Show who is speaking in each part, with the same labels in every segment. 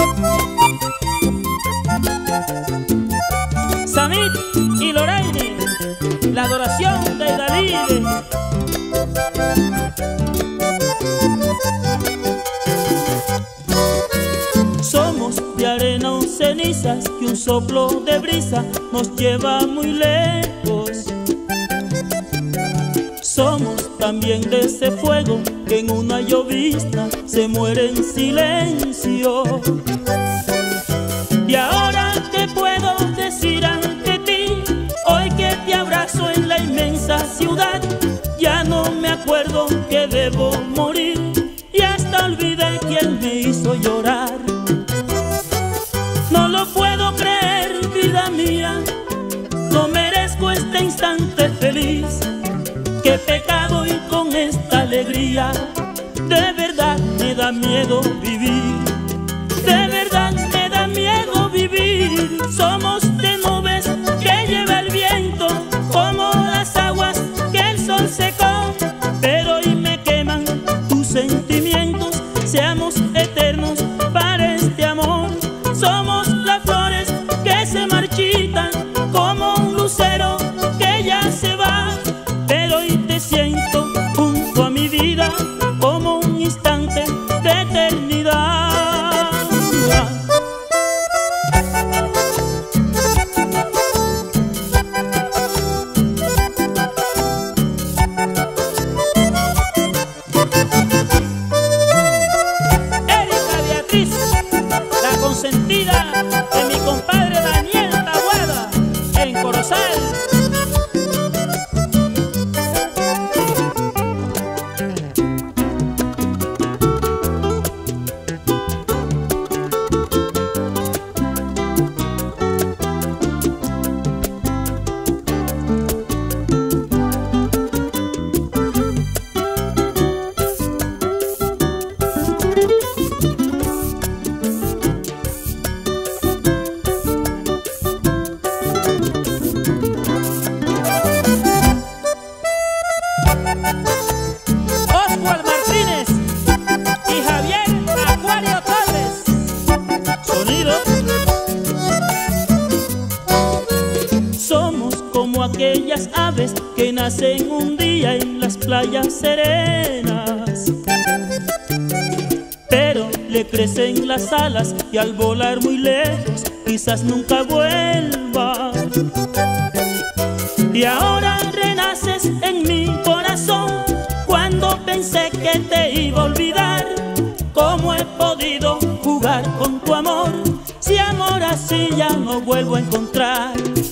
Speaker 1: Samit y Lorraine, la adoración de Dalí. Somos de arena o cenizas que un soplo de brisa nos lleva muy lejos. Somos también de ese fuego que en una llovizna se muere en silencio. Y ahora te puedo decir ante ti, hoy que te abrazo en la inmensa ciudad, ya no me acuerdo que debo morir y hasta olvidé quién me hizo llorar. No lo puedo creer, vida mía, no merezco este instante feliz. Qué pecado y con esta alegría, de verdad me da miedo vivir. De verdad me da miedo vivir. Somos de nubes que lleva el viento, como las aguas que el sol secó. Pero hoy me queman tus sentimientos, seamos eternos para este amor. Somos las flores que se marchitan, como un lucero que ya se va. Pero hoy te siento junto a mi vida, como un instante de eternidad. Erika Beatriz, la consentida de mi compadre Daniel Taboada, en Corozal. Oswald Martínez y Javier Acuario Torres. Sonido. Somos como aquellas aves que nacen un día en las playas serenas, pero le crecen las alas y al volar muy lejos quizás nunca vuelva. Y ahora renaces en mi corazón cuando pensé que te iba a olvidar. ¿Cómo he podido jugar con tu amor si amor así ya no vuelvo a encontrar?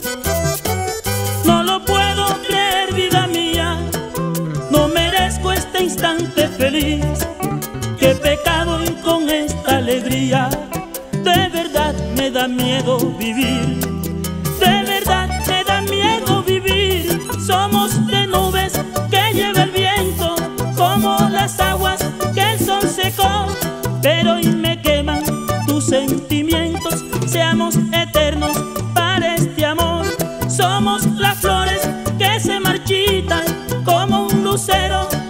Speaker 1: No lo puedo creer, vida mía, no merezco este instante feliz. Qué pecado y con esta alegría, de verdad me da miedo vivir. De verdad me da miedo vivir. Somos de nubes que lleva el viento, como las aguas que el sol secó. Pero hoy me queman tus sentimientos, seamos eternos para este amor. Somos las flores que se marchitan, como un lucero